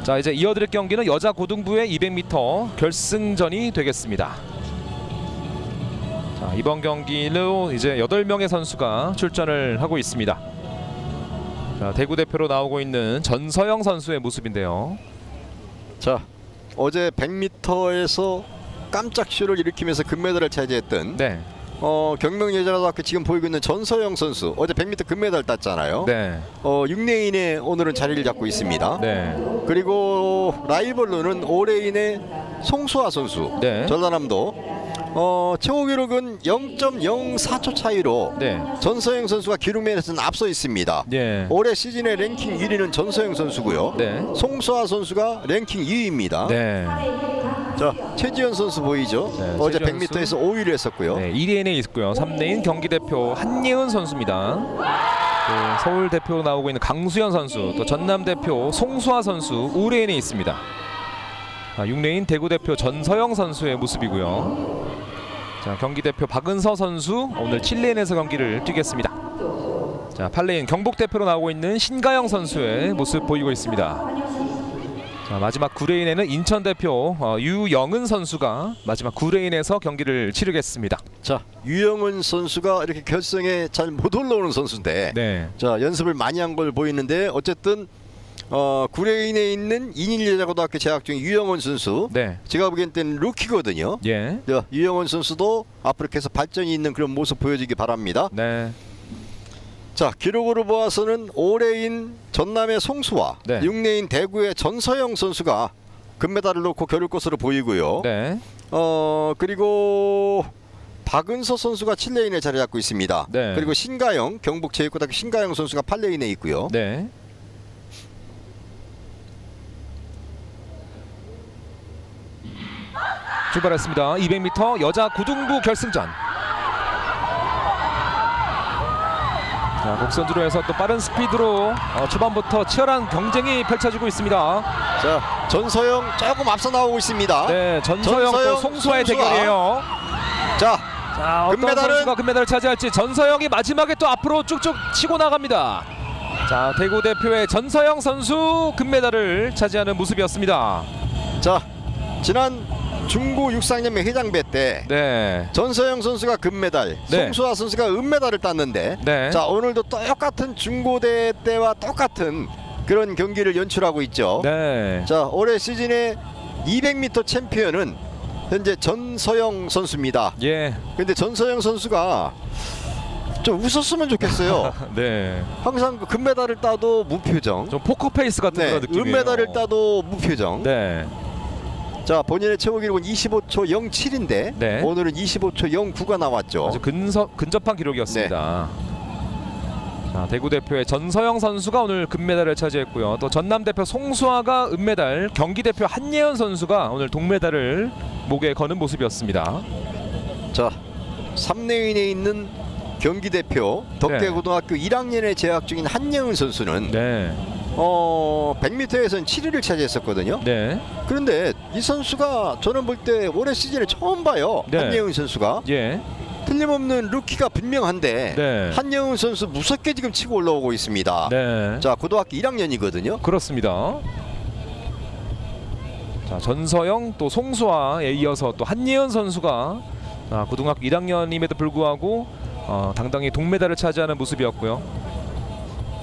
자, 이제 이어드릴 경기는 여자 고등부의 200m 결승전이 되겠습니다. 자, 이번 경기로 이제 8명의 선수가 출전을 하고 있습니다. 자, 대구 대표로 나오고 있는 전서영 선수의 모습인데요. 자, 어제 100m에서 깜짝 쇼를 일으키면서 금메달을 차지했던 네. 경명여자고등학교 지금 보이고 있는 전서영 선수, 어제 100m 금메달 땄잖아요. 네. 6레인에 오늘은 자리를 잡고 있습니다. 네. 그리고 라이벌로는 5레인의 송수아 선수, 네. 전라남도. 최고 기록은 0.04초 차이로 네. 전서영 선수가 기록면에서는 앞서 있습니다. 예. 올해 시즌의 랭킹 1위는 전서영 선수고요. 네. 송수아 선수가 랭킹 2위입니다. 네. 자, 최지현 선수 보이죠? 네, 어제 최지현 100m에서 5위를 했었고요. 네, 2레인에 있고요. 3레인 경기 대표 한예은 선수입니다. 또 서울 대표 나오고 있는 강수현 선수, 또 전남 대표 송수아 선수 5레인에 있습니다. 6레인 대구 대표 전서영 선수의 모습이고요. 자, 경기 대표 박은서 선수 오늘 7레인에서 경기를 뛰겠습니다. 자, 8레인 경북 대표로 나오고 있는 신가영 선수의 모습 보이고 있습니다. 자, 마지막 9레인에는 인천 대표 유영은 선수가 마지막 9레인에서 경기를 치르겠습니다. 자, 유영은 선수가 이렇게 결승에 잘 못 올라오는 선수인데, 네. 자, 연습을 많이 한 걸 보이는데 어쨌든 9레인에 있는 인일여자고등학교 재학 중인 유영은 선수, 네. 제가 보기엔 때는 루키거든요. 예. 자, 유영은 선수도 앞으로 계속 발전이 있는 그런 모습 보여주기 바랍니다. 네. 자, 기록으로 보아서는 5레인 전남의 송수와 네. 6레인 대구의 전서영 선수가 금메달을 놓고 겨룰 것으로 보이고요. 네. 그리고 박은서 선수가 7레인에 자리 잡고 있습니다. 네. 그리고 신가영, 경북체육고등학교 신가영 선수가 8레인에 있고요. 네. 출발했습니다. 200m 여자 고등부 결승전. 자, 곡선주로 해서 또 빠른 스피드로 초반부터 치열한 경쟁이 펼쳐지고 있습니다. 자, 전서영 조금 앞서 나오고 있습니다. 네, 전서영 또 송수아의 대결이에요. 자, 어떤 선수가 금메달을 차지할지. 전서영이 마지막에 또 앞으로 쭉쭉 치고 나갑니다. 자, 대구 대표의 전서영 선수 금메달을 차지하는 모습이었습니다. 자, 지난 중고 육상연맹 회장배 때 네. 전서영 선수가 금메달, 네. 송수아 선수가 은메달을 땄는데, 네. 자, 오늘도 똑같은 중고대 때와 똑같은 그런 경기를 연출하고 있죠. 네. 자, 올해 시즌의 200m 챔피언은 현재 전서영 선수입니다. 예. 근데 전서영 선수가 좀 웃었으면 좋겠어요. 네. 항상 그 금메달을 따도 무표정, 좀 포커페이스 같은 네, 그런 느낌이에요. 은메달을 따도 무표정. 네. 자, 본인의 최고 기록은 25초 07인데 네. 오늘은 25초 09가 나왔죠. 아주 근접한 기록이었습니다. 자, 대구 대표의 전서영 선수가 오늘 금메달을 차지했고요. 또 전남 대표 송수아가 은메달, 경기 대표 한예은 선수가 오늘 동메달을 목에 거는 모습이었습니다. 자, 3레인에 있는 경기 대표 덕계고등학교 1학년에 재학 중인 한예은 선수는 네. 100m에서는 7위를 차지했었거든요. 네. 그런데 이 선수가 저는 볼 때 올해 시즌에 처음 봐요. 네. 한예은 선수가. 예. 틀림없는 루키가 분명한데 네. 한예은 선수 무섭게 지금 치고 올라오고 있습니다. 네. 자, 고등학교 1학년이거든요. 그렇습니다. 자, 전서영 또 송수아에 이어서 또 한예은 선수가 고등학교 1학년임에도 불구하고 당당히 동메달을 차지하는 모습이었고요.